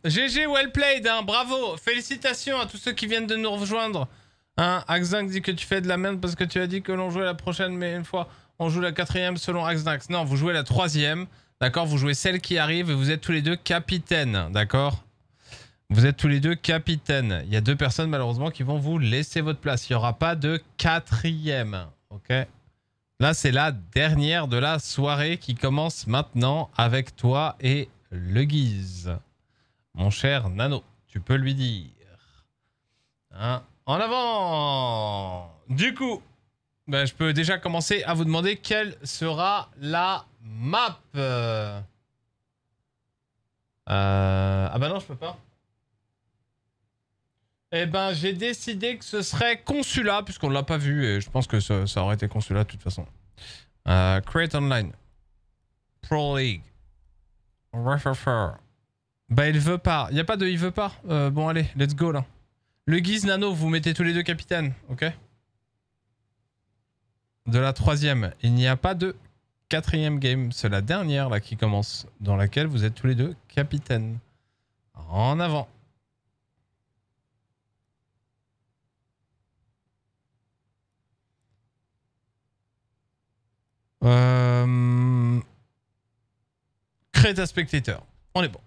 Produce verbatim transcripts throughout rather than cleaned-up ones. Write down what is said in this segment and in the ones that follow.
G G, well played, hein, bravo. Félicitations à tous ceux qui viennent de nous rejoindre. Hein, Axdax dit que tu fais de la merde parce que tu as dit que l'on jouait la prochaine, mais une fois, on joue la quatrième selon Axdax. Non, vous jouez la troisième, d'accord? Vous jouez celle qui arrive et vous êtes tous les deux capitaines, d'accord? Vous êtes tous les deux capitaines. Il y a deux personnes malheureusement qui vont vous laisser votre place. Il n'y aura pas de quatrième, ok? Là, c'est la dernière de la soirée qui commence maintenant avec toi et le Guise. Mon cher Nano, tu peux lui dire. Hein? En avant! Du coup, ben, je peux déjà commencer à vous demander quelle sera la map. Euh... Ah bah non, je peux pas. Eh ben, j'ai décidé que ce serait Consulat, puisqu'on l'a pas vu, et je pense que ça, ça aurait été Consulat de toute façon. Euh, Create Online. Pro League. Refer. Bah, il veut pas. Il n'y a pas de il veut pas. Euh, bon, allez, let's go là. Le Guise, Nano, vous mettez tous les deux capitaines, ok? De la troisième. Il n'y a pas de quatrième game. C'est la dernière là qui commence, dans laquelle vous êtes tous les deux capitaines. En avant. Euh... Créer ta spectateur. On est bon.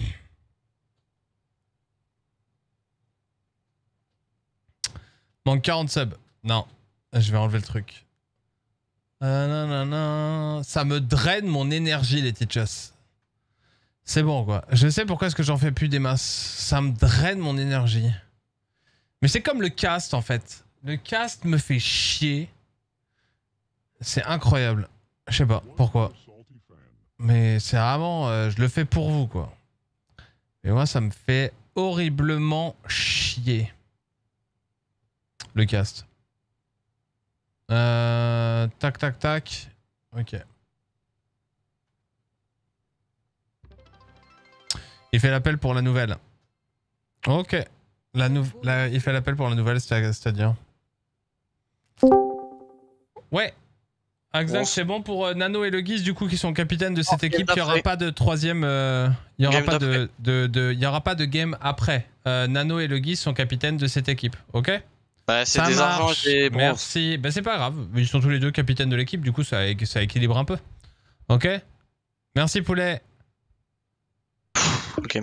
Manque quarante subs. Non. Je vais enlever le truc. Ah, non, non, non. Ça me draine mon énergie, les teachers. C'est bon, quoi. Je sais pourquoi est-ce que j'en fais plus des masses. Ça me draine mon énergie. Mais c'est comme le cast, en fait. Le cast me fait chier. C'est incroyable. Je sais pas pourquoi. Mais c'est vraiment... Euh, je le fais pour vous, quoi. Et moi, ça me fait horriblement chier. Le cast. Euh, tac, tac, tac. Ok. Il fait l'appel pour la nouvelle. Ok. La nou la... Il fait l'appel pour la nouvelle, c'est-à-dire... Ouais. Exact, bon, c'est bon pour euh, Nano et le Guise, du coup, qui sont capitaines de cette oh, équipe. Il n'y aura pas de troisième... Euh... Il n'y aura, pas de, de, de... Il y aura pas de game après. Euh, Nano et le Guise sont capitaines de cette équipe, ok? Bah, c'est des argents et merci. Bah, c'est pas grave. Ils sont tous les deux capitaines de l'équipe. Du coup, ça, ça équilibre un peu. Ok. Merci, poulet. Ok.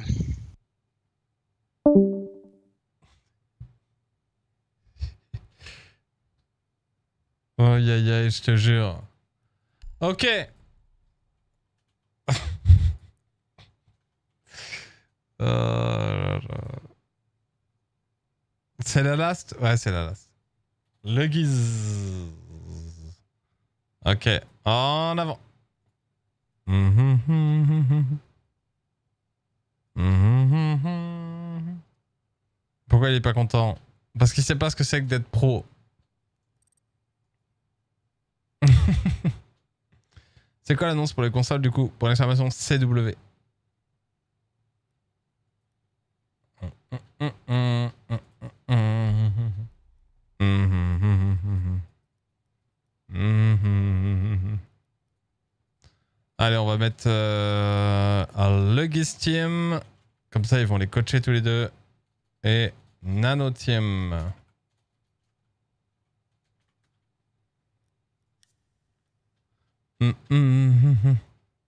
Aïe, aïe, aïe, je te jure. Ok. euh... C'est la last? Ouais, c'est la last. Le Guise. Ok. En avant. Mm-hmm, mm-hmm. Mm-hmm. Pourquoi il est pas content? Parce qu'il sait pas ce que c'est que d'être pro. C'est quoi l'annonce pour les consoles du coup? Pour l'exclamation C W. Allez, on va mettre euh, le Guise Team. Comme ça, ils vont les coacher tous les deux. Et Nano Team. Mm -hmm.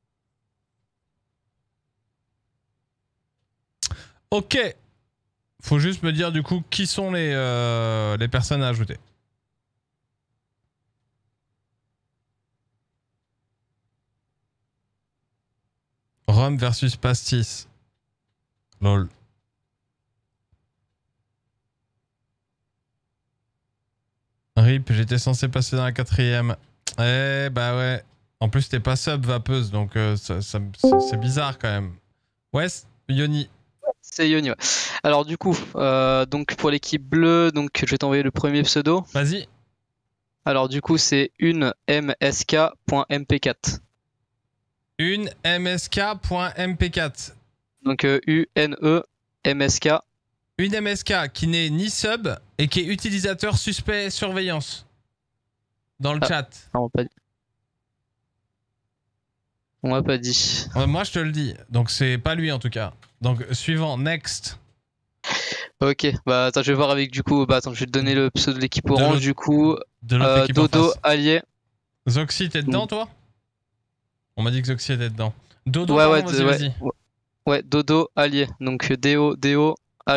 Ok. Faut juste me dire du coup qui sont les, euh, les personnes à ajouter. Rome versus Pastis. Lol. Rip, j'étais censé passer dans la quatrième. Eh bah ouais. En plus t'es pas sub vapeuse donc euh, c'est bizarre quand même. Ouais, Yoni. C'est Yoni, ouais. Alors du coup, euh, donc pour l'équipe bleue, donc je vais t'envoyer le premier pseudo. Vas-y. Alors du coup c'est une M S K point M P quatre. Une M S K point M P quatre. Donc euh, U N E M S K. Une M S K qui n'est ni sub et qui est utilisateur suspect surveillance. Dans le ah, chat. On m'a pas dit. On m'a pas dit. Moi je te le dis, donc c'est pas lui en tout cas. Donc, suivant, next. Ok, bah attends, je vais voir avec du coup. Bah attends, je vais te donner le pseudo de l'équipe orange l'autre- du coup. De l'autre Euh, équipe en Dodo, face. Allier. Zoxy, t'es dedans, Mm. toi? On m'a dit que Zoxy était dedans. Dodo, Ouais, pardon, ouais, vas-y, ouais, vas-y. ouais, ouais, Dodo, Allier. Donc D-O, D-O,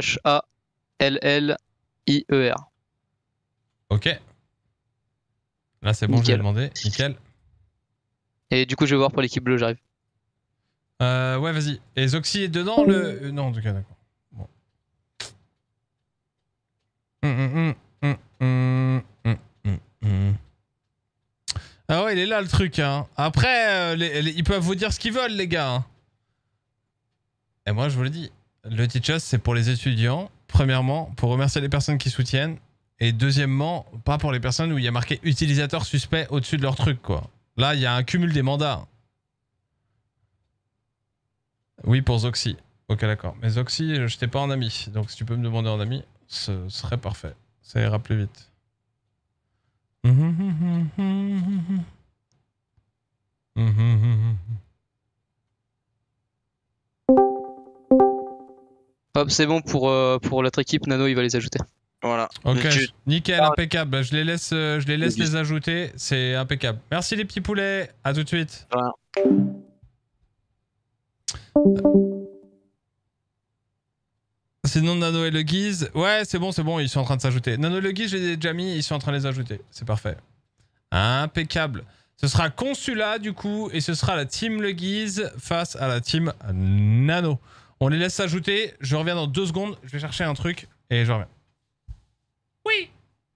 H-A-L-L-I-E-R. Ok. Là, c'est bon, je l'ai Nickel. demandé. Nickel. Et du coup, je vais voir pour l'équipe bleue, j'arrive. Euh, ouais, vas-y. Et Zoxy est dedans, le... euh, non, en tout cas, d'accord. Bon. Hum, hum, hum, hum, hum, hum, hum. Ah ouais, il est là, le truc, hein. Après, euh, les, les- ils peuvent vous dire ce qu'ils veulent, les gars. Hein. Et moi, je vous le dis. Le Teach Us, c'est pour les étudiants. Premièrement, pour remercier les personnes qui soutiennent. Et deuxièmement, pas pour les personnes où il y a marqué utilisateur suspect au-dessus de leur truc, quoi. Là, il y a un cumul des mandats. Oui, pour Zoxy. Ok, d'accord. Mais Zoxy, je t'ai pas en ami. Donc, si tu peux me demander en ami, ce serait parfait. Ça ira plus vite. Hop, c'est bon pour, euh, pour l'autre équipe. Nano, il va les ajouter. Voilà. Ok, Tu- nickel, impeccable. Je les laisse, euh, je les, laisse les ajouter. C'est impeccable. Merci les petits poulets. À tout de suite. Voilà. Sinon, Nano et le Guise. Ouais, c'est bon, c'est bon, ils sont en train de s'ajouter. Nano et le Guise, je les ai déjà mis, ils sont en train de les ajouter. C'est parfait. Impeccable. Ce sera Consulat, du coup, et ce sera la team Le Guise face à la team Nano. On les laisse s'ajouter. Je reviens dans deux secondes. Je vais chercher un truc et je reviens. Oui.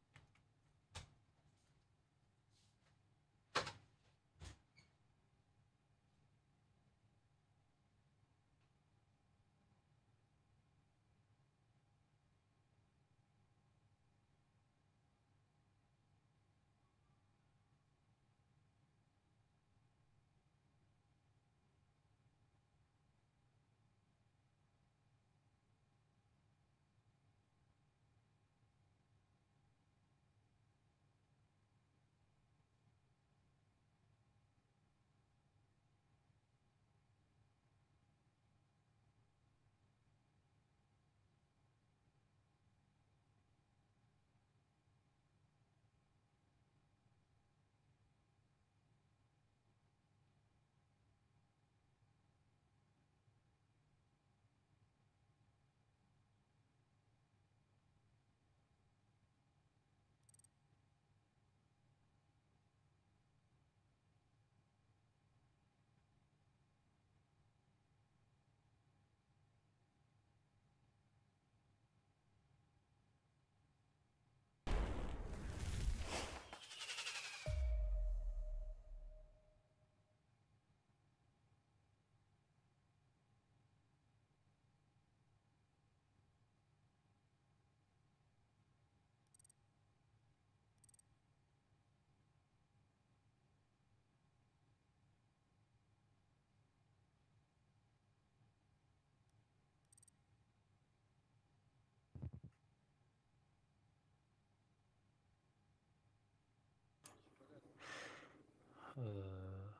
Euh...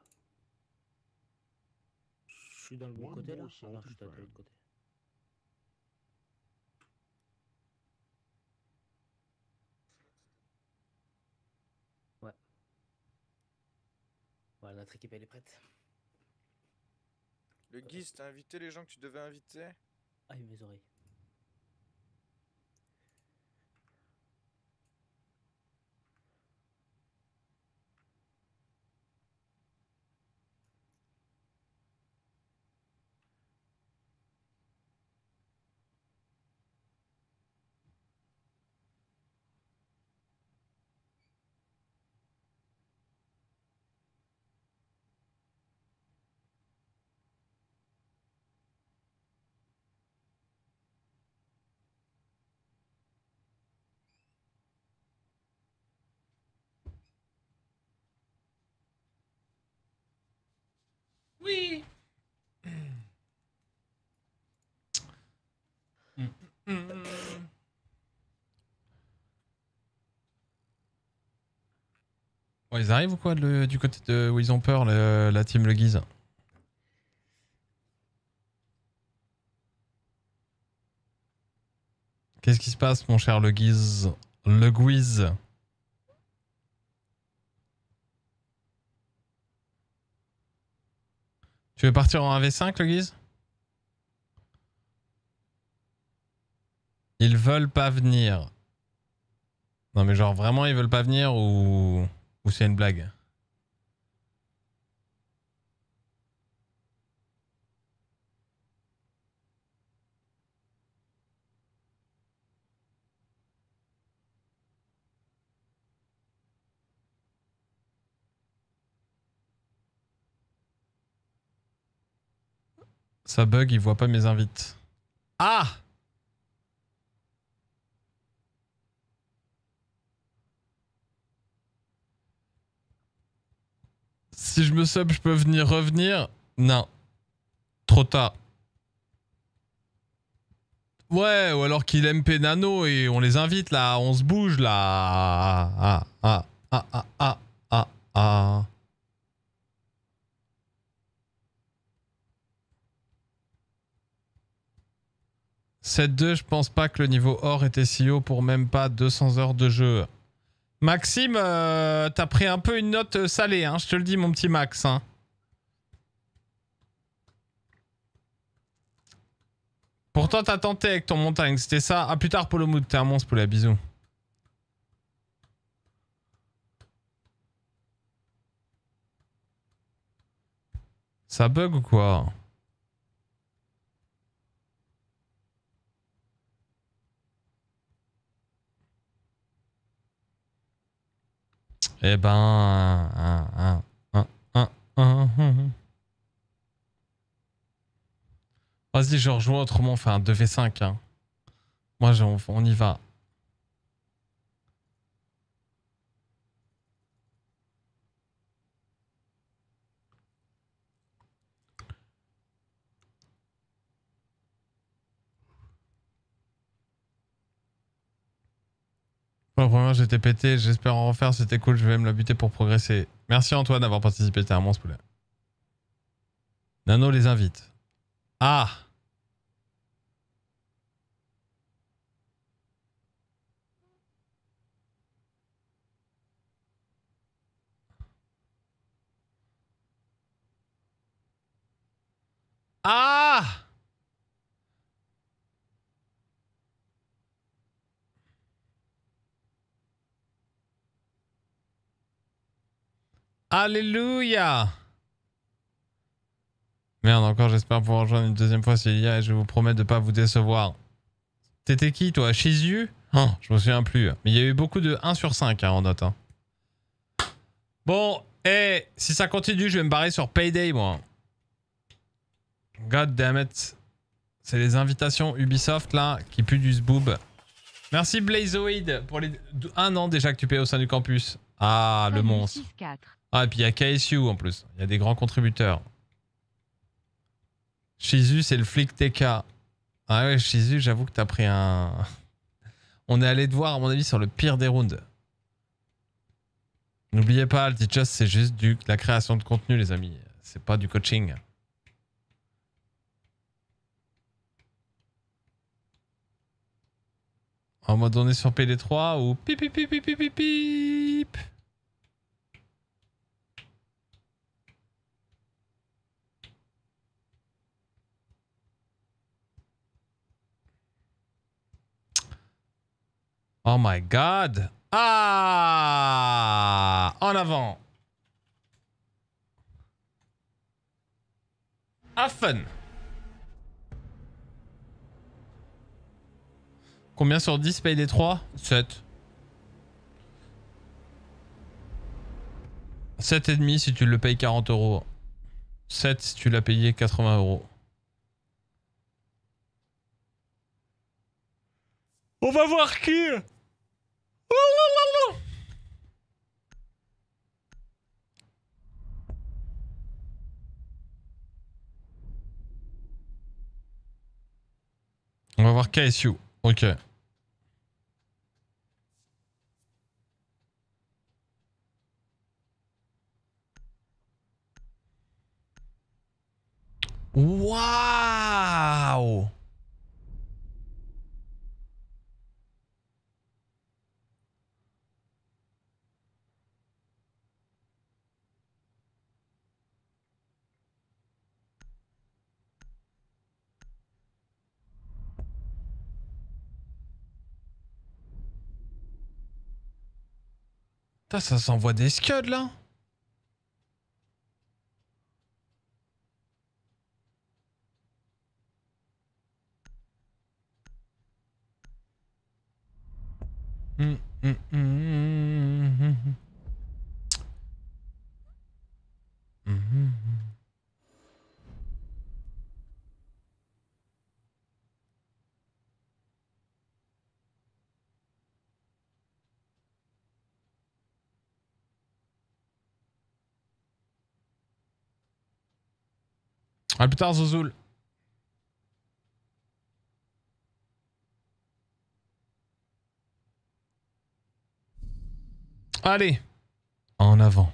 Je suis dans le bon côté là? Ah non, je suis de l'autre côté. Ouais. Voilà, notre équipe elle est prête. Le Guise, t'as invité les gens que tu devais inviter? Aïe, mes oreilles. Oui. Mm, mm, mm. Bon, ils arrivent ou quoi le, du côté de où ils ont peur, le, la team Le Guise? Qu'est-ce qui se passe, mon cher Le Guiz? Le Guiz. Tu veux partir en un v cinq, Le Guiz? Ils veulent pas venir. Non mais genre vraiment ils veulent pas venir ou, ou c'est une blague? Ça bug, il voit pas mes invites. Ah! Si je me sub, je peux venir revenir? Non. Trop tard. Ouais, ou alors qu'il M P Nano et on les invite là, on se bouge là. Ah, ah, ah, ah, ah, ah, ah. sept deux, je pense pas que le niveau or était si haut pour même pas deux cents heures de jeu. Maxime, euh, t'as pris un peu une note salée, hein, je te le dis mon petit Max. Hein. Pourtant t'as tenté avec ton montagne, c'était ça. À plus tard Polo Mood, t'es un monstre poulet, bisous. Ça bug ou quoi? Eh ben... Un, un, un, un, un, un. Vas-y, je rejoins autrement, on fait un deux v cinq. Hein. Moi, on, on y va. Pour la première, j'étais pété, j'espère en refaire, c'était cool, je vais me la buter pour progresser. Merci Antoine d'avoir participé, t'es un monstre poulet. Nano les invite. Ah! Ah! Alléluia! Merde, encore j'espère pouvoir rejoindre une deuxième fois s'il y a et je vous promets de pas vous décevoir. T'étais qui toi? Shizu? Oh, je me souviens plus. Mais il y a eu beaucoup de un sur cinq hein, en note. Hein. Bon, et hey, si ça continue, je vais me barrer sur Payday moi. God damn it. C'est les invitations Ubisoft là qui puent du zboob. Merci Blazoid pour les un an déjà que tu payes au sein du campus. Ah, le monstre. Ah, et puis il y a K S U en plus. Il y a des grands contributeurs. Shizu, c'est le flic T K. Ah ouais, Shizu, j'avoue que t'as pris un... On est allé te voir, à mon avis, sur le pire des rounds. N'oubliez pas, le Just, c'est juste du, la création de contenu, les amis. C'est pas du coaching. En mode on est sur P D trois ou pip pip pip pip pip pip pip. Oh my god. Ah, en avant. Have fun. Combien sur dix paye des trois? sept. sept et demi si tu le payes quarante euros. sept si tu l'as payé quatre-vingts euros. On va voir qui. On va voir K S U. Ok. Waouh! Putain, ça s'envoie des scuds là. Hum, hum, hum, hum, hum, hum. Hum, hum. À plus tard, Zouzoul. Allez, en avant.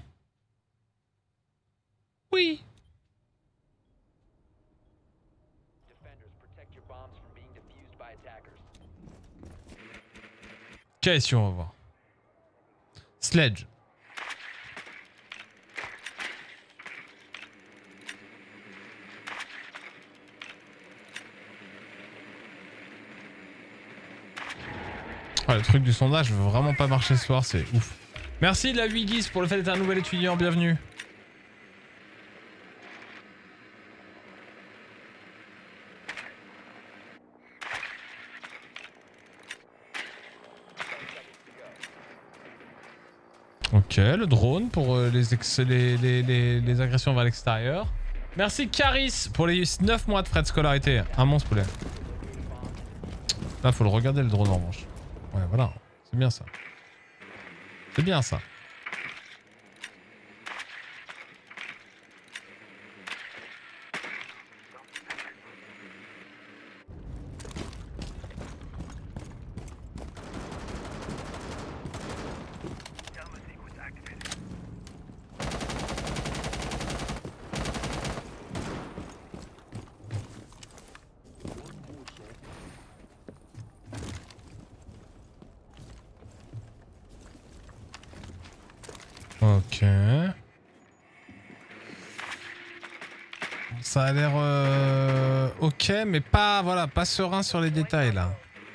Oui. Qu'est-ce qu'on va voir? Sledge. Ah, le truc du sondage veut vraiment pas marcher ce soir, c'est ouf. Merci de la huit guise pour le fait d'être un nouvel étudiant, bienvenue. Ok, le drone pour euh, les, ex les, les, les, les agressions vers l'extérieur. Merci Caris pour les neuf mois de frais de scolarité. Un monstre poulet. Là, faut le regarder le drone en revanche. Ouais, voilà. C'est bien ça. C'est bien ça. Ok. Ça a l'air euh, ok, mais pas voilà, pas serein sur les détails là.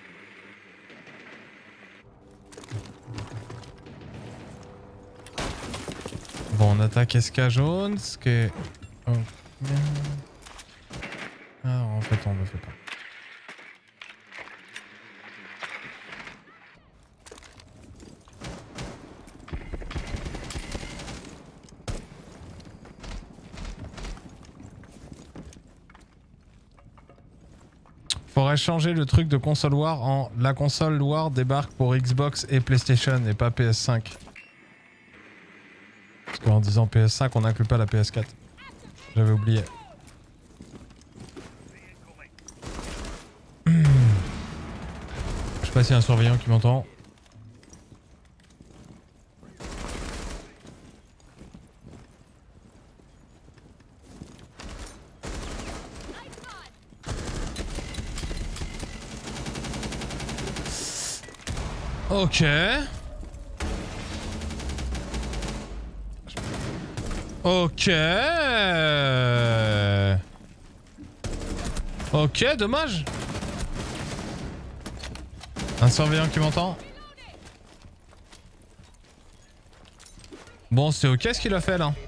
Bon, on attaque S K jaune, ce qui est... Oh. Ah, en fait, on ne le fait pas. Faudrait changer le truc de console war en la console war débarque pour Xbox et PlayStation et pas P S cinq. Parce qu'en disant P S cinq on n'inclut pas la P S quatre. J'avais oublié. Je sais pas s'il y a un surveillant qui m'entend. Ok. Ok. Ok, dommage. Un surveillant qui m'entend. Bon, c'est ok ce qu'il a fait là.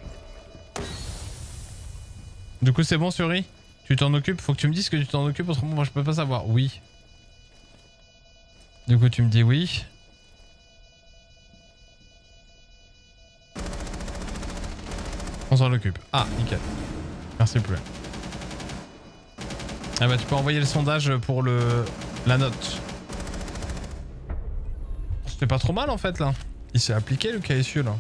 Du coup, c'est bon, Suri? Tu t'en occupes? Faut que tu me dises que tu t'en occupes, autrement moi je peux pas savoir. Oui. Du coup, tu me dis oui. On s'en occupe. Ah, nickel. Merci poulet. Ah bah tu peux envoyer le sondage pour le la note. C'était pas trop mal en fait là. Il s'est appliqué le K S U là.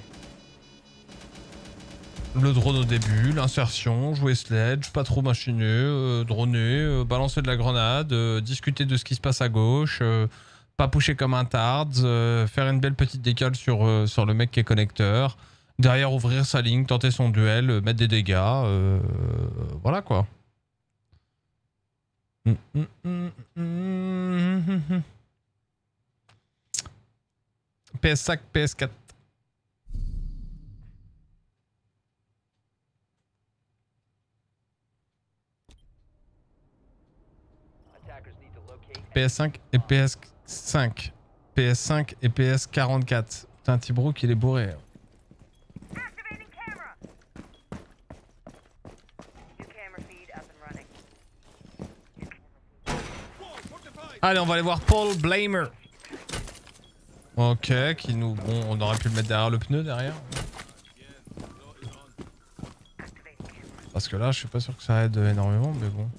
Le drone au début, l'insertion, jouer sledge, pas trop machiner, euh, droner, euh, balancer de la grenade, euh, discuter de ce qui se passe à gauche, euh, pas pusher comme un tard, euh, faire une belle petite décale sur, euh, sur le mec qui est connecteur. Derrière, ouvrir sa ligne, tenter son duel, euh, mettre des dégâts. Euh, voilà quoi. Mm, mm, mm, mm, mm, mm. P S cinq, P S quatre. P S cinq et P S cinq. P S cinq et P S quarante-quatre. Putain, T-Brook il est bourré. Allez, on va aller voir Paul Blamer. Ok, qui nous... Bon, on aurait pu le mettre derrière le pneu, derrière. Parce que là, je suis pas sûr que ça aide énormément, mais bon.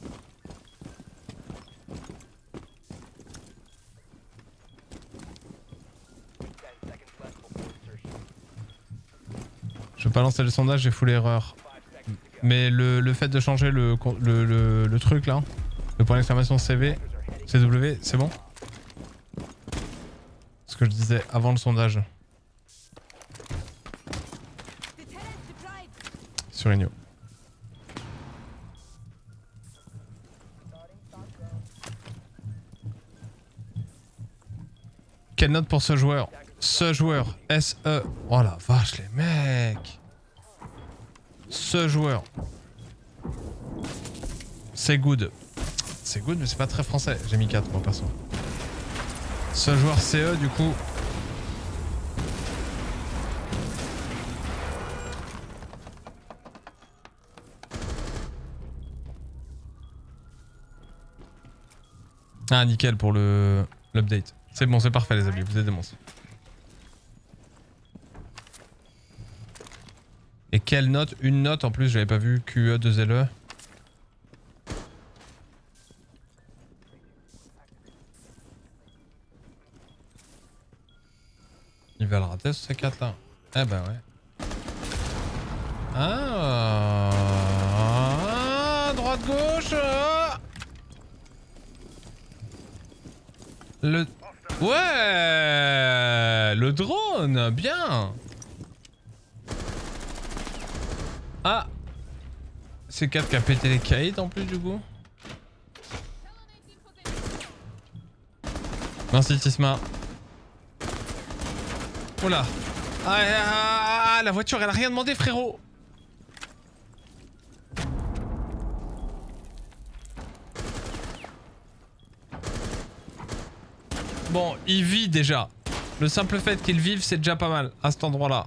Je vais pas lancer le sondage, j'ai full erreur. Mais le, le fait de changer le, le, le, le truc là, le point d'exclamation C V, C W, c'est bon? Ce que je disais avant le sondage. Sur Igno. Quelle note pour ce joueur? Ce joueur, S E. Oh la vache les mecs. Ce joueur. C'est good. C'est good mais c'est pas très français. J'ai mis quatre moi perso. Ce joueur C E du coup. Ah nickel pour le l'update. C'est bon, c'est parfait les amis, vous êtes des monstres. Et quelle note? Une note en plus, j'avais pas vu. Q E deux L E. Il va le rater ce C quatre là. Eh ben ouais. Ah, droite gauche. Ah. Le... Ouais, le drone, bien. Ah, C quatre qui a pété les caïds en plus du coup. Merci Tisma. Oula. Ah, ah, ah, la voiture elle a rien demandé frérot. Bon, il vit déjà. Le simple fait qu'il vive, c'est déjà pas mal à cet endroit-là.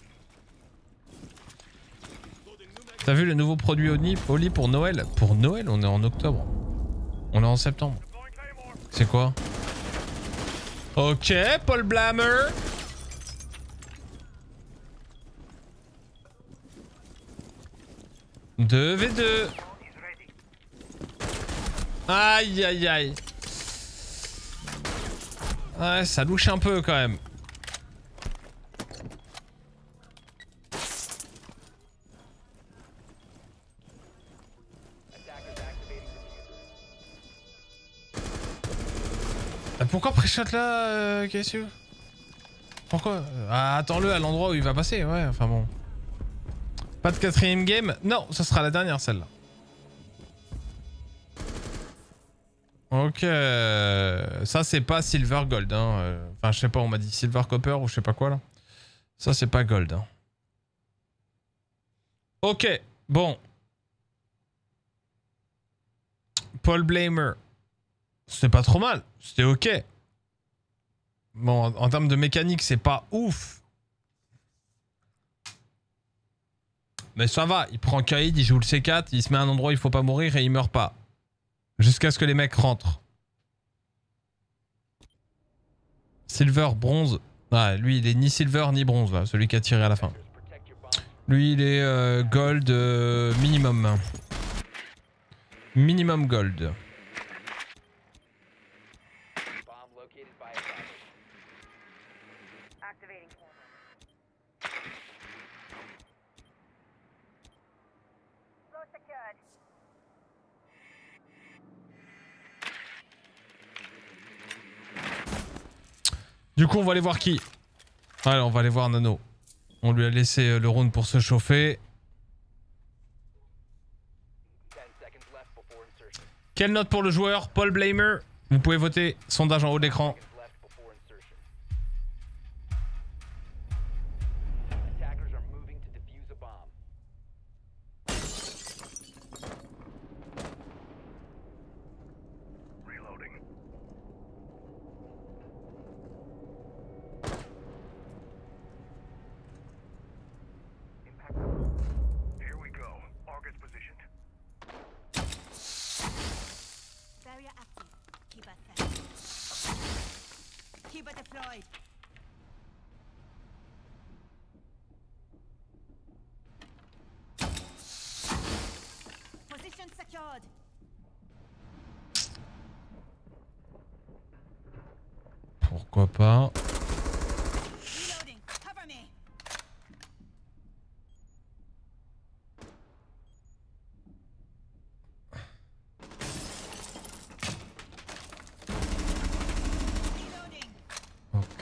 T'as vu le nouveau produit Oli, Oli pour Noël? Pour Noël, on est en octobre. On est en septembre. C'est quoi? Ok, Paul Blamer. deux v deux. Aïe aïe aïe. Ouais, ça louche un peu quand même. Pourquoi pré-shot là, euh, Cassio? Pourquoi? Ah, attends-le à l'endroit où il va passer, ouais, enfin bon. Pas de quatrième game? Non, ça sera la dernière celle-là. Ok, ça c'est pas silver gold, hein. Enfin, je sais pas, on m'a dit silver copper ou je sais pas quoi là. Ça c'est pas gold. Hein. Ok, bon. Paul Blamer. C'était pas trop mal, c'était ok. Bon, en, en termes de mécanique, c'est pas ouf. Mais ça va, il prend Kaïd, il joue le C quatre, il se met à un endroit où il faut pas mourir et il meurt pas. Jusqu'à ce que les mecs rentrent. Silver, bronze. Ah, lui, il est ni silver ni bronze, là, celui qui a tiré à la fin. Lui, il est euh, gold euh, minimum. Minimum gold. Du coup, on va aller voir qui? Allez, on va aller voir Nano. On lui a laissé le round pour se chauffer. Quelle note pour le joueur? Paul Blamer. Vous pouvez voter. Sondage en haut de l'écran. Peacekeeper deployed. Position secured. Pourquoi pas. Reloading. Cover me. Reloading. Ok.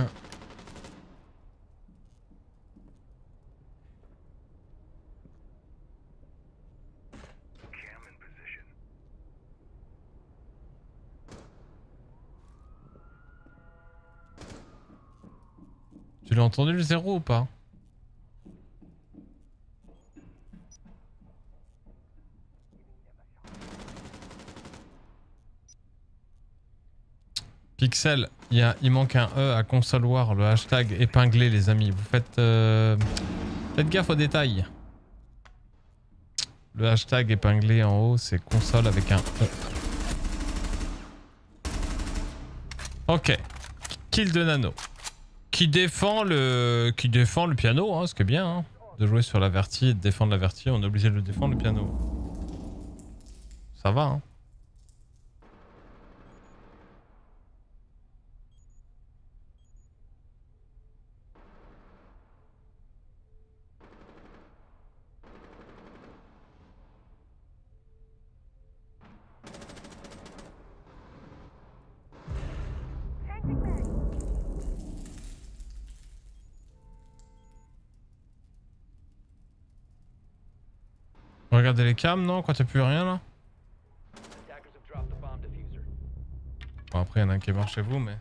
Tu l'as entendu le zéro ou pas? Pixel, il y a, il manque un E à console war, le hashtag épinglé les amis. Vous faites, euh, faites gaffe aux détails. Le hashtag épinglé en haut, c'est console avec un E. Ok. Kill de Nano. Qui défend le, qui défend le piano, hein, ce qui est bien, hein, de jouer sur la vertie et de défendre la vertie. On est obligé de le défendre le piano. Ça va, hein. Regardez les cams, non? Quand t'as plus rien là? Bon, après, il y en a un qui est mort chez vous, mais.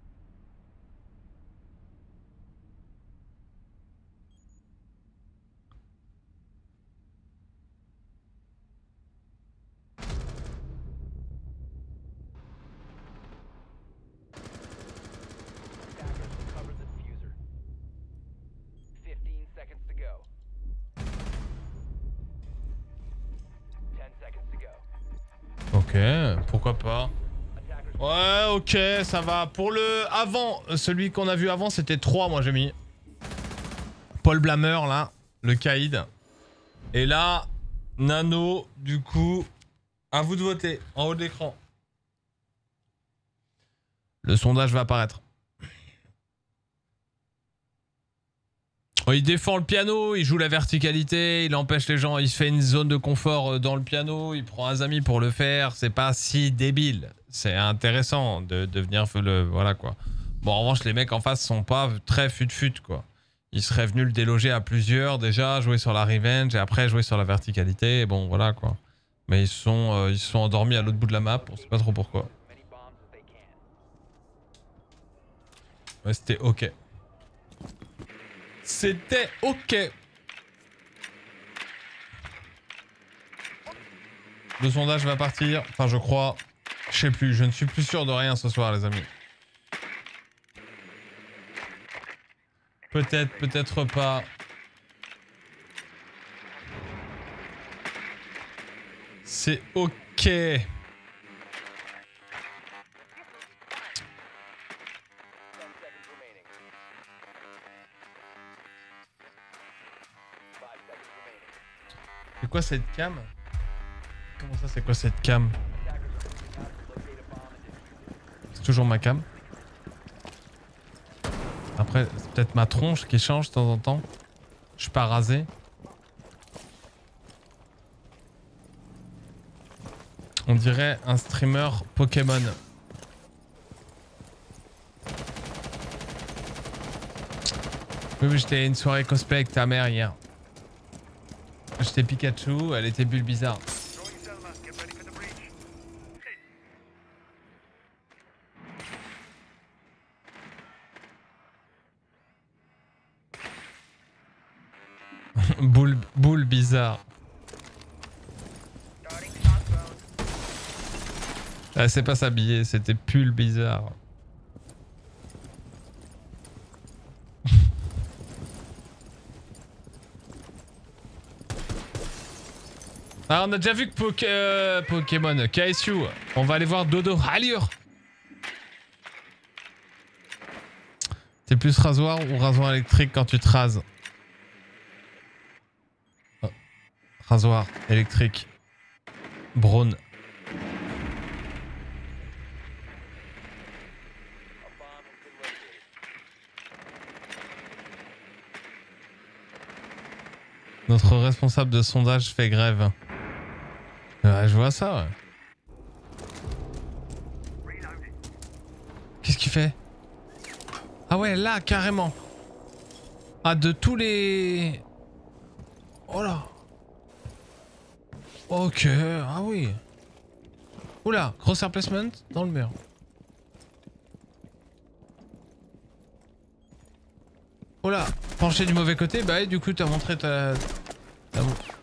Ok, pourquoi pas. Ouais, ok, ça va. Pour le avant, celui qu'on a vu avant, c'était trois, moi j'ai mis. Paul Blameur, là, le Kaïd. Et là, Nano, du coup, à vous de voter, en haut de l'écran. Le sondage va apparaître. Oh, il défend le piano, il joue la verticalité, il empêche les gens, il se fait une zone de confort dans le piano, il prend un ami pour le faire, c'est pas si débile. C'est intéressant de, de venir le... Voilà quoi. Bon, en revanche, les mecs en face sont pas très fut-fut quoi. Ils seraient venus le déloger à plusieurs déjà, jouer sur la revenge et après jouer sur la verticalité, et bon voilà quoi. Mais ils sont, euh, ils sont endormis à l'autre bout de la map, on sait pas trop pourquoi. Ouais, c'était ok. C'était ok. Le sondage va partir. Enfin, je crois. Je sais plus. Je ne suis plus sûr de rien ce soir, les amis. Peut-être, peut-être pas. C'est ok. C'est quoi cette cam? Comment ça, c'est quoi cette cam? C'est toujours ma cam. Après, c'est peut-être ma tronche qui change de temps en temps. Je suis pas rasé. On dirait un streamer Pokémon. Oui, oui, j'étais à une soirée cosplay avec ta mère hier. J'étais Pikachu, elle était Bulbizarre. boule, boule bizarre. Ah, c'est pas s'habiller, c'était pull bizarre. Ah, on a déjà vu que Poké euh, Pokémon, K S U. On va aller voir Dodo. Allure. T'es plus rasoir ou rasoir électrique quand tu te rases? Oh. Rasoir électrique. Brown. Notre responsable de sondage fait grève. Ouais, je vois ça, ouais. Qu'est-ce qu'il fait? Ah ouais, là, carrément. Ah, de tous les... Oh là. Ok, ah oui. Oula, gross air placement dans le mur. Oula, penché du mauvais côté, bah et du coup t'as montré ta... ta...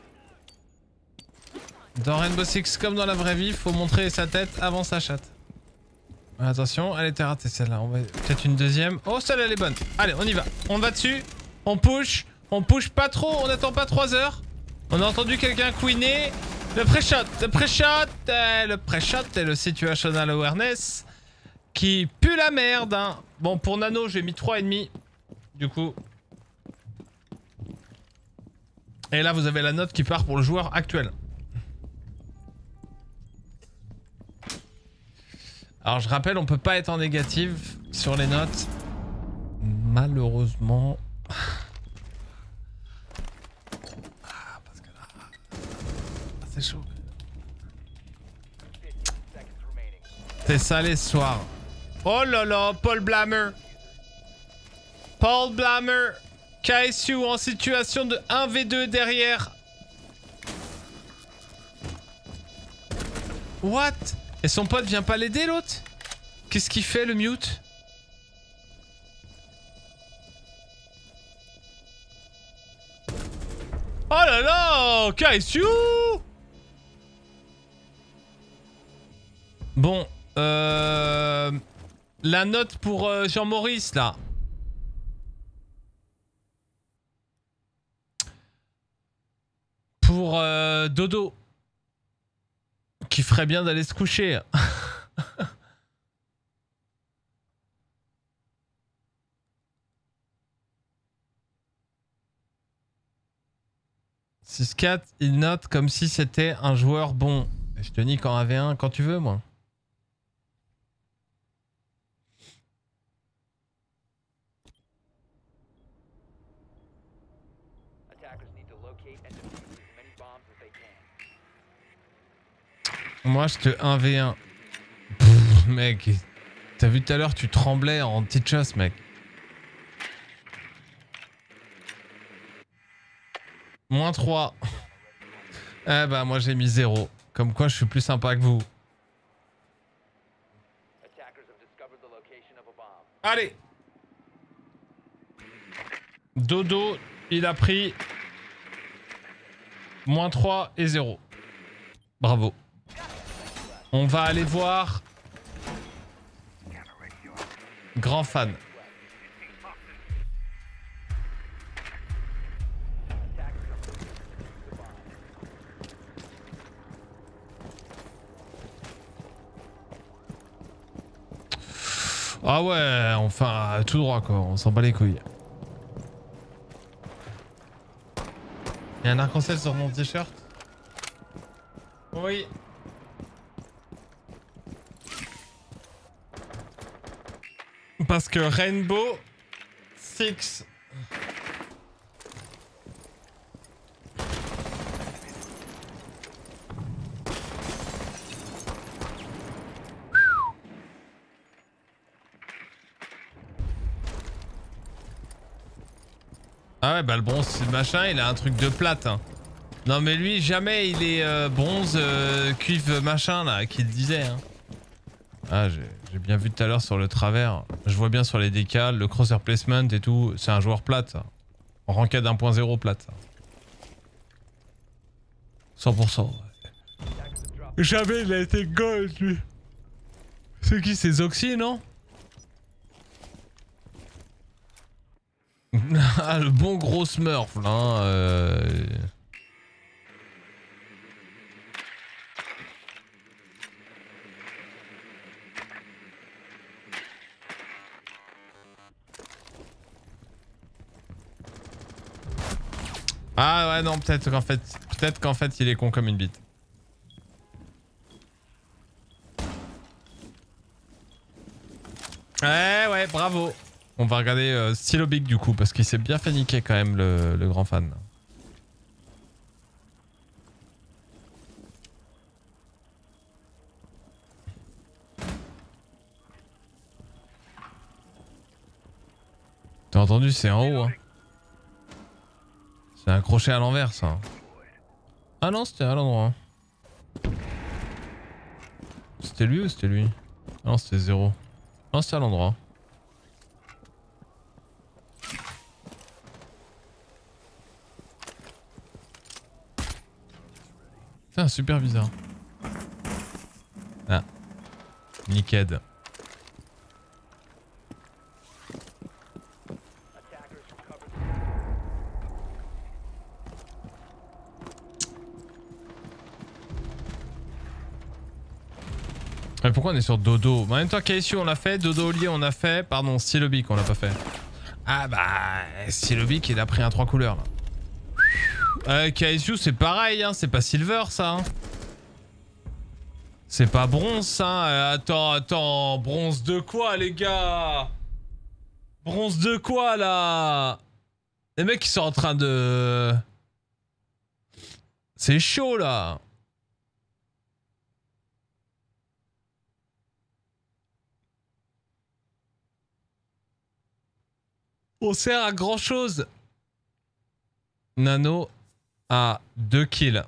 Dans Rainbow Six, comme dans la vraie vie, faut montrer sa tête avant sa chatte. Attention, elle était ratée celle-là. On va peut-être une deuxième. Oh, celle-là elle est bonne. Allez, on y va. On va dessus. On push. On push pas trop. On n'attend pas trois heures. On a entendu quelqu'un queener. Le pré-shot. Le pré-shot. Euh, le pré-shot et le situational awareness. Qui pue la merde. Hein. Bon, pour Nano, j'ai mis trois virgule cinq. Du coup. Et là, vous avez la note qui part pour le joueur actuel. Alors je rappelle, on peut pas être en négative sur les notes. Malheureusement. Ah, parce que là... c'est chaud. C'est salé ce soir. Oh là là, Paul Blammer. Paul Blammer. K S U en situation de un v deux derrière. What? Et son pote vient pas l'aider l'autre? Qu'est-ce qu'il fait le mute? Oh là là, K S U. Bon, euh... la note pour euh, Jean-Maurice là. Pour euh, Dodo. Qui ferait bien d'aller se coucher. six quatre, il note comme si c'était un joueur bon. Je te nique en un v un quand tu veux, moi. Moi, je te un v un. Pff, mec, t'as vu tout à l'heure, tu tremblais en petite chasse, mec. Moins trois. Eh bah, moi, j'ai mis zéro. Comme quoi, je suis plus sympa que vous. Allez. Dodo, il a pris moins trois et zéro. Bravo. On va aller voir. Grand fan. Ah ouais, enfin tout droit quoi, on s'en bat les couilles. Il y a un arc-en-ciel sur mon t-shirt? Oui. Parce que Rainbow Six. Ah ouais, bah le bronze machin, il a un truc de plate. Hein. Non mais lui, jamais il est euh, bronze euh, cuivre machin là, qu'il disait. Hein. Ah, j'ai bien vu tout à l'heure sur le travers. Je vois bien sur les décals, le crosser placement et tout. C'est un joueur plate, ça. En ranked un point zéro plate, ça. cent pour cent. Ouais. Jamais il a été gold, lui. C'est qui, c'est Zoxy, non? Ah, le bon gros smurf, là. Hein, euh... Ah ouais, non, peut-être qu'en fait, peut-être qu'en fait, il est con comme une bite. Ouais, ouais, bravo. On va regarder euh, Stylo Big du coup, parce qu'il s'est bien fait niquer quand même, le, le grand fan. T'as entendu, c'est en haut, hein. C'est un crochet à l'envers, ça. Ah non, c'était à l'endroit. C'était lui ou c'était lui? Ah non, c'était zéro. Non, c'était à l'endroit. Putain, super bizarre. Ah. Nicked. Mais pourquoi on est sur Dodo? En même temps, K S U on l'a fait, Dodo au lit on a fait, pardon, Stylobic on l'a pas fait. Ah bah, Stylobic il a pris un trois couleurs là. Euh, K S U c'est pareil, hein, c'est pas silver ça. Hein. C'est pas bronze ça. Euh, attends, attends, bronze de quoi les gars? Bronze de quoi là? Les mecs ils sont en train de... C'est chaud là. On sert à grand chose. Nano a deux kills.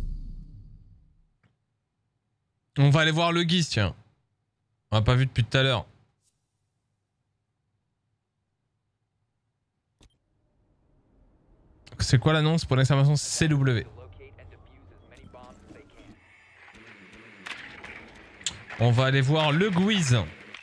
On va aller voir le Guise, tiens. On l'a pas vu depuis tout à l'heure. C'est quoi l'annonce pour l'exclamation C W? On va aller voir le Guise.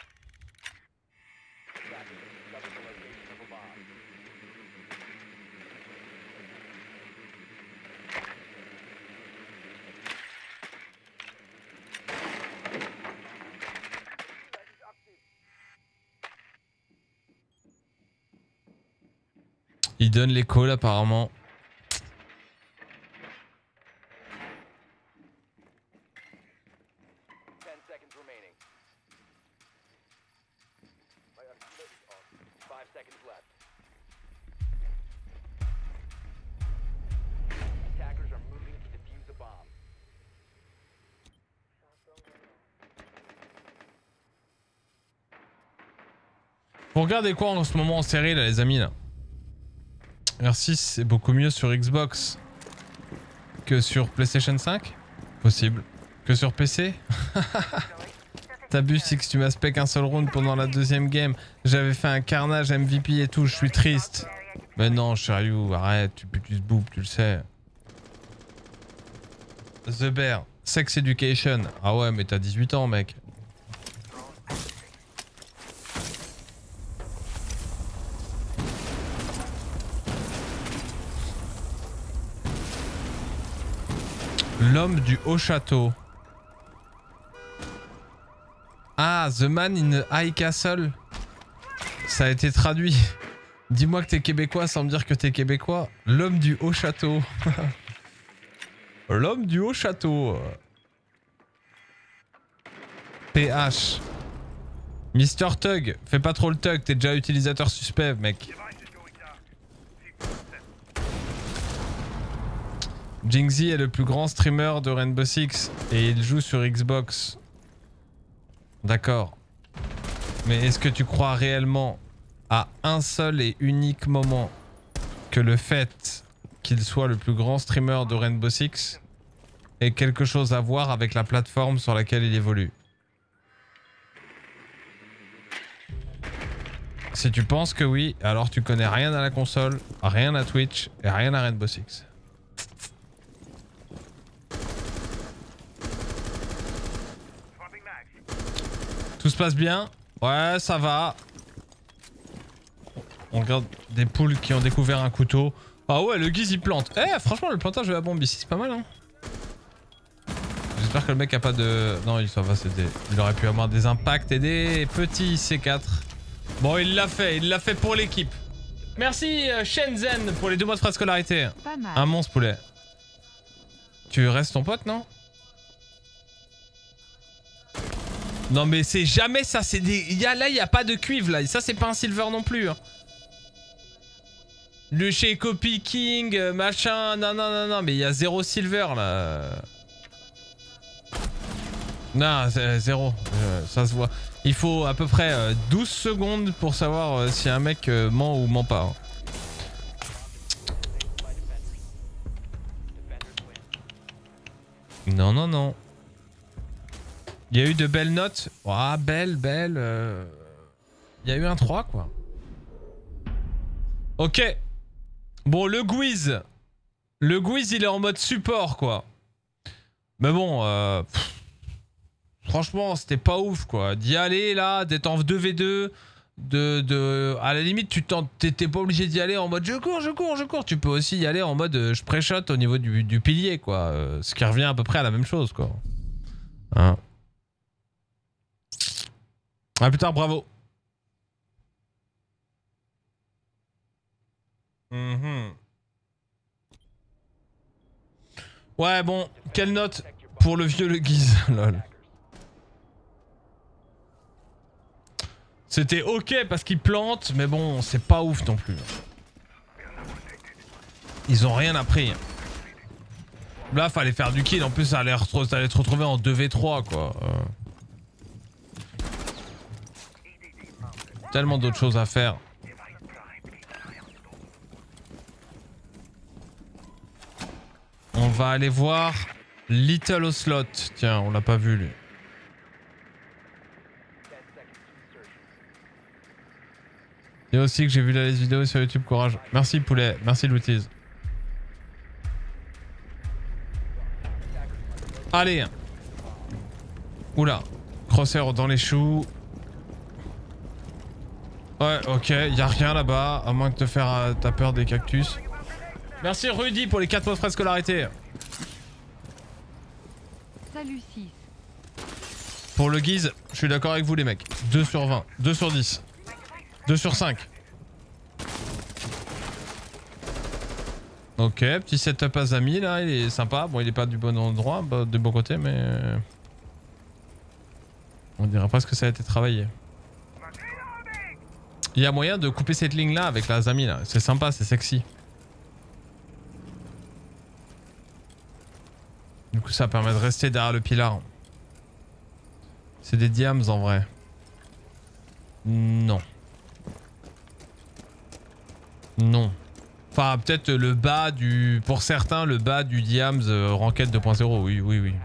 Il donne les calls apparemment. Vous regardez quoi en ce moment en série là les amis là? R six c'est beaucoup mieux sur Xbox que sur PlayStation cinq? Possible. Que sur P C? T'abuses Six, tu m'as spec un seul round pendant la deuxième game. J'avais fait un carnage M V P et tout, je suis triste. Mais non, Shiryu, arrête, tu putes ce boob, tu le sais. The Bear, Sex Education. Ah ouais, mais t'as dix-huit ans, mec. L'homme du haut château. Ah, The Man in High Castle. Ça a été traduit. Dis-moi que t'es québécois sans me dire que t'es québécois. L'homme du haut château. L'homme du haut château. P H. Mister Tug. Fais pas trop le tug, t'es déjà utilisateur suspect, mec. Jinxie est le plus grand streamer de Rainbow Six et il joue sur Xbox. D'accord. Mais est-ce que tu crois réellement à un seul et unique moment que le fait qu'il soit le plus grand streamer de Rainbow Six ait quelque chose à voir avec la plateforme sur laquelle il évolue? Si tu penses que oui, alors tu connais rien à la console, rien à Twitch et rien à Rainbow Six. Tout se passe bien? Ouais, ça va. On regarde des poules qui ont découvert un couteau. Ah ouais, le Guise il plante. Eh, franchement, le plantage de la bombe ici, c'est pas mal, hein. J'espère que le mec a pas de... Non, il s'en va, c'était... Il aurait pu avoir des impacts et des petits C quatre. Bon, il l'a fait, il l'a fait pour l'équipe. Merci euh, Shenzhen pour les deux mois de frais de scolarité. Pas mal. Un monstre poulet. Tu restes ton pote, non? Non mais c'est jamais ça, c'est des... Y a, là il n'y a pas de cuivre là, ça c'est pas un silver non plus. Hein. Le chez Copy King, euh, machin, non non non non, mais il y a zéro silver là. Non, c'est zéro, euh, ça se voit. Il faut à peu près euh, douze secondes pour savoir euh, si un mec euh, ment ou ment pas. Hein. Non non non. Il y a eu de belles notes. Ah, belle, belle. Euh... Il y a eu un trois, quoi. Ok. Bon, le Guiz. Le Guiz, il est en mode support, quoi. Mais bon, euh... pff, franchement, c'était pas ouf, quoi. D'y aller, là, d'être en deux v deux. De, de... À la limite, tu t'étais pas obligé d'y aller en mode je cours, je cours, je cours. Tu peux aussi y aller en mode euh, je pré-shot au niveau du, du pilier, quoi. Euh, ce qui revient à peu près à la même chose, quoi. Hein. A plus tard, bravo. Mmh. Ouais, bon, quelle note pour le vieux le Guiz, lol. C'était ok parce qu'ils plantent, mais bon, c'est pas ouf non plus. Ils ont rien appris. Là, fallait faire du kill. En plus, ça allait, ça allait te retrouver en deux v trois, quoi. Euh... Tellement d'autres choses à faire. On va aller voir Little Ocelot. Tiens, on l'a pas vu lui. Et aussi que j'ai vu la liste vidéo sur YouTube, courage. Merci poulet, merci Loutis. Allez. Oula, crosshair dans les choux. Ouais, ok, y a rien là-bas, à moins de te faire euh, ta peur des cactus. Merci Rudy pour les quatre mois de frais de scolarité. Salut six. Pour le Guiz, je suis d'accord avec vous les mecs. deux sur vingt, deux sur dix, deux sur cinq. Ok, petit setup Azami là, il est sympa. Bon, il est pas du bon endroit, bah, du bon côté, mais... On dirait presque que ça a été travaillé. Il y a moyen de couper cette ligne là avec la Azami là. C'est sympa, c'est sexy. Du coup ça permet de rester derrière le pilar. C'est des diams en vrai. Non. Non. Enfin peut-être le bas du... Pour certains le bas du diams euh, Ranked deux point zéro. Oui, oui, oui.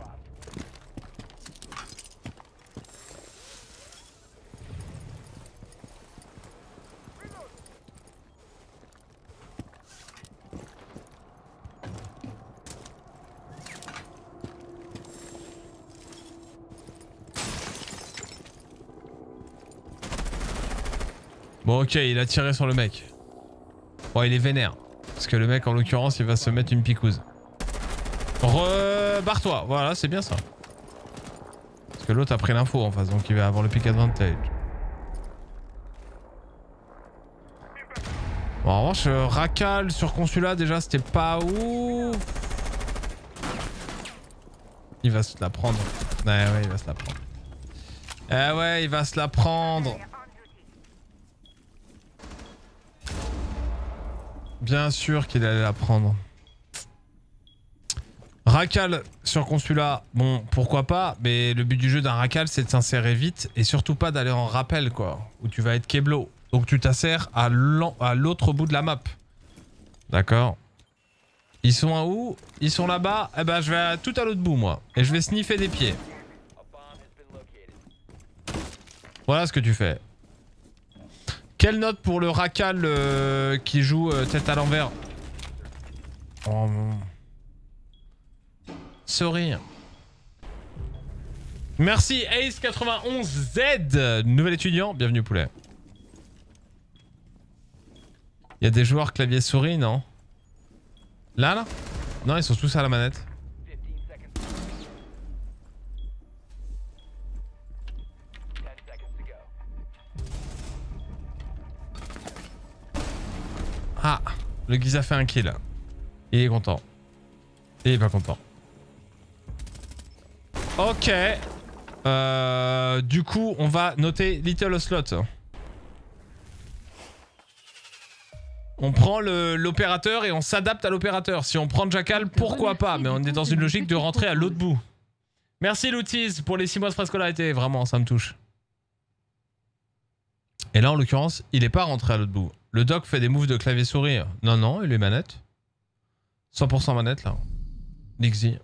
Bon ok, il a tiré sur le mec. Bon, il est vénère. Parce que le mec en l'occurrence il va se mettre une picouse. Re-barre-toi, voilà c'est bien ça. Parce que l'autre a pris l'info en face donc il va avoir le pick advantage. Bon en revanche Racal sur consulat déjà c'était pas ouf. Il va se la prendre. Ouais ouais il va se la prendre. Eh ouais il va se la prendre. Bien sûr qu'il allait la prendre. Racal sur consulat, bon pourquoi pas, mais le but du jeu d'un Racal c'est de s'insérer vite et surtout pas d'aller en rappel quoi, où tu vas être Keblo. Donc tu t'insères à l'autre bout de la map. D'accord. Ils sont à où? Ils sont là-bas. Eh ben je vais à tout à l'autre bout moi. Et je vais sniffer des pieds. Voilà ce que tu fais. Quelle note pour le Racal euh, qui joue euh, tête à l'envers? Oh non. Sorry. Merci Ace quatre-vingt-onze Z, nouvel étudiant, bienvenue poulet. Il y a des joueurs clavier souris, non? Là là? Non, ils sont tous à la manette. Ah, le Guise a fait un kill. Il est content. Il est pas content. Ok. Euh, du coup, on va noter Little Ocelot. On prend l'opérateur et on s'adapte à l'opérateur. Si on prend Jackal, pourquoi pas? Mais on est dans une logique de rentrer à l'autre bout. Merci Loutis pour les six mois de frais scolarité. Vraiment, ça me touche. Et là, en l'occurrence, il est pas rentré à l'autre bout. Le doc fait des moves de clavier souris. Non, non, il est manette. cent pour cent manette, là. Lixi.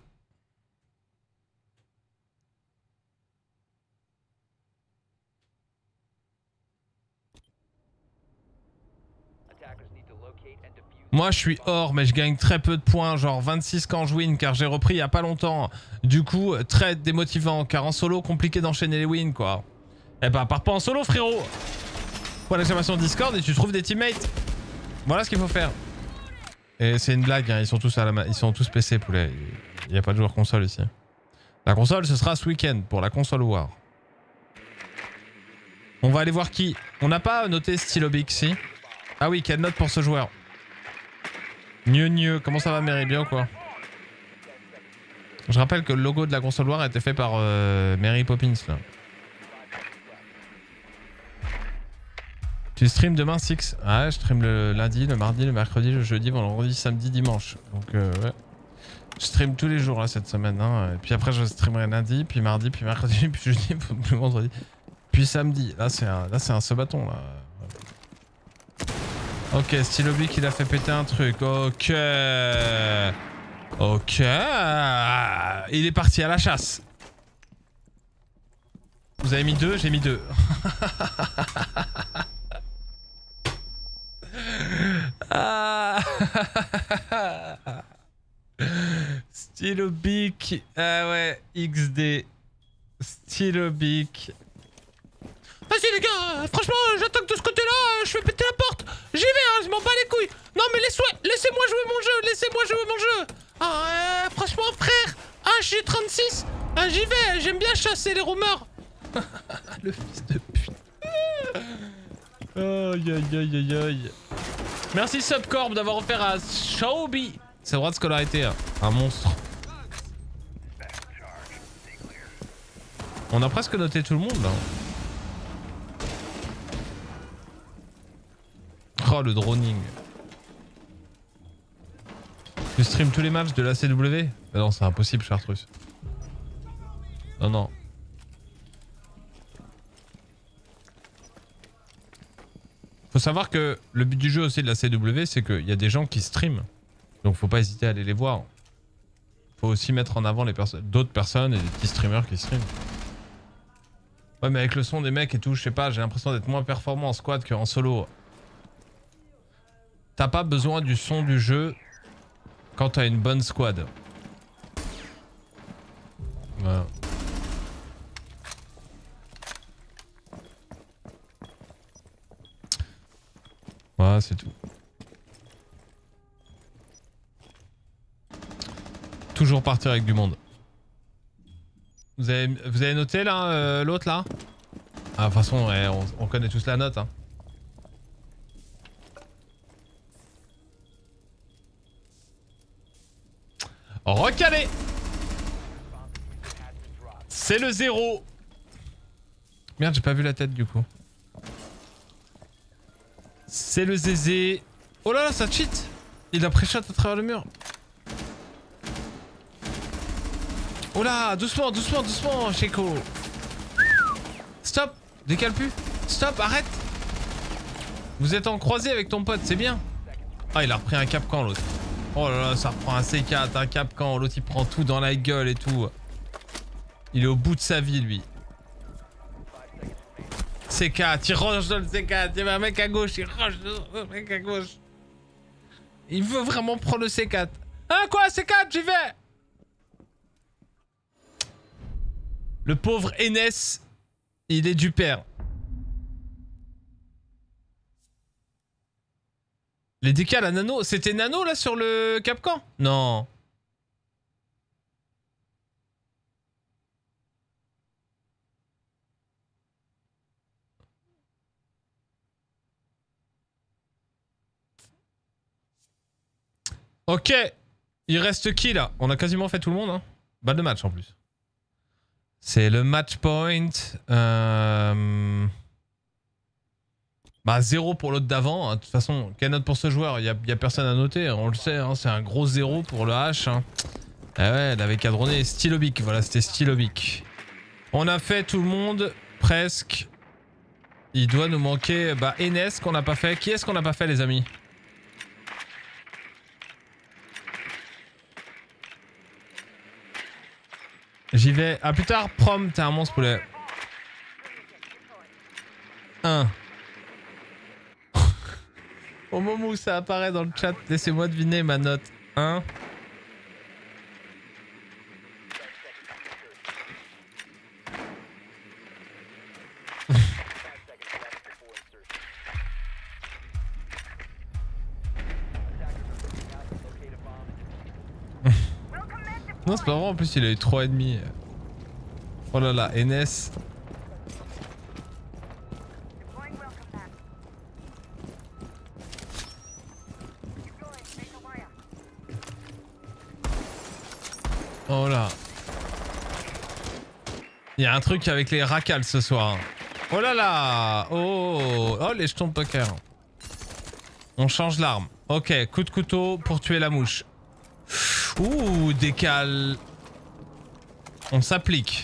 Moi je suis hors mais je gagne très peu de points, genre vingt-six quand je win car j'ai repris il y a pas longtemps. Du coup très démotivant car en solo compliqué d'enchaîner les wins quoi. Eh bah pars pas en solo frérot. Point d'exclamation Discord et tu trouves des teammates. Voilà ce qu'il faut faire. Et c'est une blague, hein. Ils sont tous à la ma... ils sont tous P C poulet. Il n'y a pas de joueur console ici. La console ce sera ce week-end pour la console war. On va aller voir qui. On n'a pas noté Stylobic si. Ah oui, quelle note pour ce joueur? Mieux, mieux. Comment ça va, Mary? Bien ou quoi? Je rappelle que le logo de la console war a été fait par euh, Mary Poppins là. Tu stream demain six? Ah ouais, je stream le lundi, le mardi, le mercredi, le jeudi, vendredi, samedi, dimanche. Donc euh, ouais. Je stream tous les jours là cette semaine. Hein. Et puis après je streamerai lundi, puis mardi, puis mercredi, puis jeudi, puis vendredi. Puis samedi. Là c'est un, là c'est un sabaton là. Ok, Stylobic il a fait péter un truc. Ok. Ok. Il est parti à la chasse. Vous avez mis deux, j'ai mis deux. Ah. Stylobic. Ah ouais, X D. Stylobic. Vas-y les gars, franchement j'attaque de ce côté-là, je fais péter la porte. J'y vais, hein, je m'en bats les couilles. Non mais laissez-moi jouer mon jeu, laissez-moi jouer mon jeu. Ah, euh, franchement frère, ah j'ai trente-six, ah, j'y vais, j'aime bien chasser les roamers. Le fils de pute. Aïe aïe aïe aïe aïe. Merci Subcorp d'avoir offert à Showby. C'est le droit de scolarité, hein. Un monstre. On a presque noté tout le monde là. Oh le droning. Tu stream tous les matchs de la C W? Bah non c'est impossible Chartreuse. Non non. Faut savoir que le but du jeu aussi de la C W c'est qu'il y a des gens qui streament. Donc faut pas hésiter à aller les voir. Faut aussi mettre en avant les personnes, d'autres personnes et des petits streamers qui streament. Ouais mais avec le son des mecs et tout, je sais pas, j'ai l'impression d'être moins performant en squad qu'en solo. T'as pas besoin du son du jeu quand t'as une bonne squad. Voilà. Voilà, c'est tout. Toujours partir avec du monde. Vous avez, vous avez noté là, euh, l'autre là? Ah, de toute façon, ouais, on, on connaît tous la note. Hein. Recalé. C'est le zéro. Merde, j'ai pas vu la tête du coup. C'est le zézé. Oh là là, ça cheat. Il a pré-shot à travers le mur. Oh là, doucement, doucement, doucement, Checo. Stop, décale plus. Stop, arrête. Vous êtes en croisée avec ton pote, c'est bien. Ah, il a repris un capcan l'autre. Oh là là, ça reprend un C quatre, un capcan. L'autre il prend tout dans la gueule et tout. Il est au bout de sa vie lui. C quatre, il range dans le C quatre. Il y avait un mec à gauche, il range dans le mec à gauche. Il veut vraiment prendre le C quatre. Hein quoi, C quatre, j'y vais. Le pauvre Enes, il est du père. Les décals à Nano, c'était Nano là sur le Capcan? Non. Ok. Il reste qui là? On a quasiment fait tout le monde. Hein. Balle de match en plus. C'est le match point. Euh... Bah zéro pour l'autre d'avant. Hein. De toute façon, quelle note pour ce joueur? Il n'y a, y a personne à noter. On le sait. Hein. C'est un gros zéro pour le H. Hein. Ah ouais, elle avait cadronné Stylobic. Voilà, c'était Stylobic. On a fait tout le monde. Presque. Il doit nous manquer bah, Enes qu'on n'a pas fait. Qui est-ce qu'on n'a pas fait, les amis? J'y vais. À plus tard, Prom, t'es un monstre poulet. un. Au moment où ça apparaît dans le chat, laissez-moi deviner ma note. un. Non, c'est pas vrai, en plus il a eu trois virgule cinq. Oh là là, Enes. Oh là. Il y a un truc avec les racals ce soir. Oh là là. Oh, oh les jetons de poker. On change l'arme. Ok, coup de couteau pour tuer la mouche. Ouh, décale. On s'applique.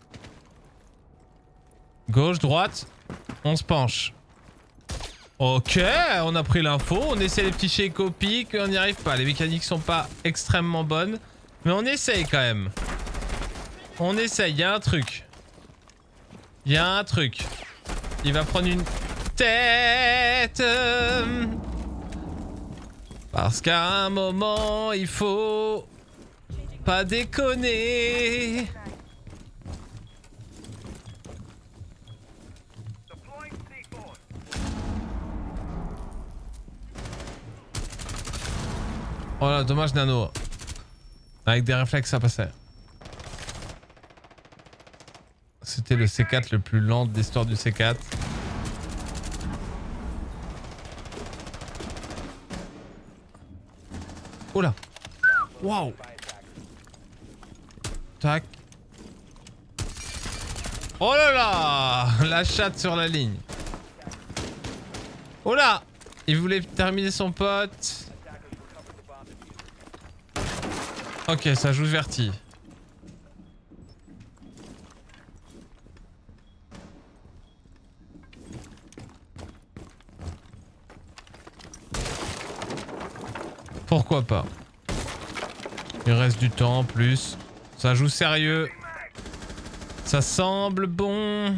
Gauche, droite. On se penche. Ok, on a pris l'info. On essaie les petits shake au pic. On n'y arrive pas. Les mécaniques sont pas extrêmement bonnes. Mais on essaye quand même. On essaye. Il y a un truc. Il y a un truc. Il va prendre une tête. Parce qu'à un moment, il faut pas déconner. Oh là, dommage Nano. Avec des réflexes, ça passait. C'était le C quatre le plus lent de l'histoire du C quatre. Oh là. Waouh. Tac. Oh là là. La chatte sur la ligne. Oh là. Il voulait terminer son pote. Ok, ça joue verti. Pourquoi pas? Il reste du temps en plus. Ça joue sérieux. Ça semble bon.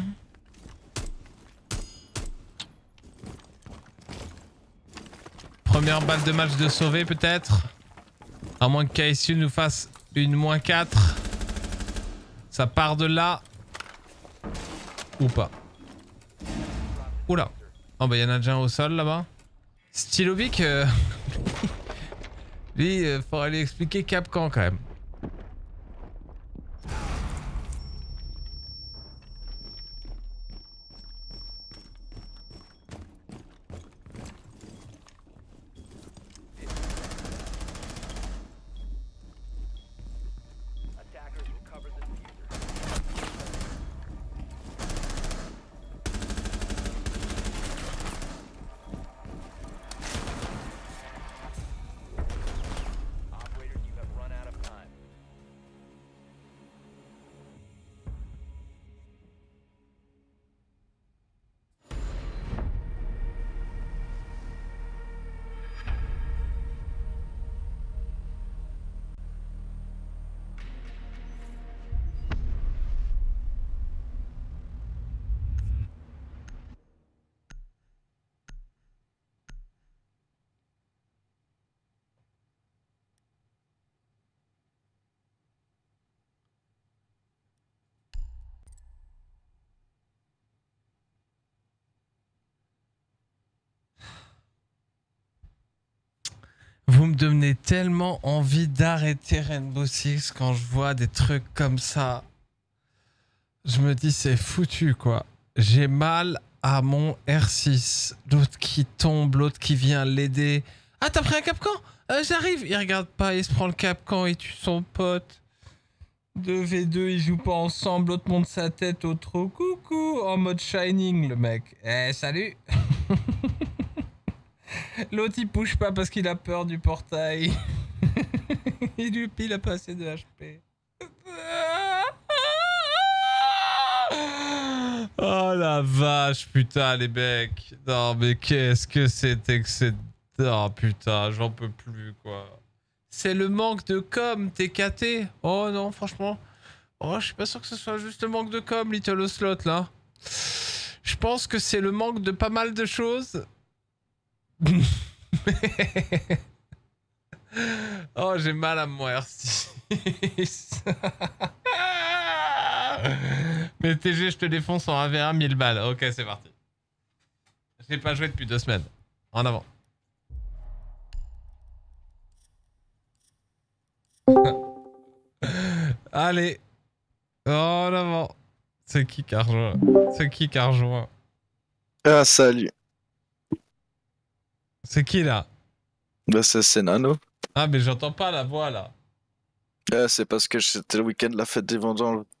Première balle de match de sauver peut-être. À moins que K S U nous fasse une moins quatre. Ça part de là. Ou pas. Oula. Oh bah y'en a déjà un au sol là-bas. Stylobic, euh... lui, euh, faudrait lui expliquer Capcan quand même. Vous me donnez tellement envie d'arrêter Rainbow Six quand je vois des trucs comme ça. Je me dis c'est foutu quoi. J'ai mal à mon R six. L'autre qui tombe, l'autre qui vient l'aider Ah, t'as pris un capcan? euh, J'arrive. Il regarde pas, il se prend le capcan et tue son pote. deux v deux, ils jouent pas ensemble, l'autre monte sa tête au trou. Coucou, en mode Shining, le mec. Eh, salut. L'autre, il push pas parce qu'il a peur du portail. il lui il a pas assez de H P. Oh la vache, putain, les mecs. Non, mais qu'est-ce que c'était que c'est... Oh putain, j'en peux plus, quoi. C'est le manque de com, T K T. Oh non, franchement. Oh, je suis pas sûr que ce soit juste le manque de com, Little Ocelot, là. Je pense que c'est le manque de pas mal de choses. Oh, j'ai mal à moi, R six. Mais T G, je te défonce en un v un, mille balles. Ok, c'est parti. J'ai pas joué depuis deux semaines. En avant. Allez. Oh, en avant. C'est qui qui a rejoint? C'est qui qui a rejoint? Ah, salut. C'est qui là? Bah, c'est c'est Nano. Ah, mais j'entends pas la voix là. Ah, c'est parce que c'était le week-end de la fête des vendanges.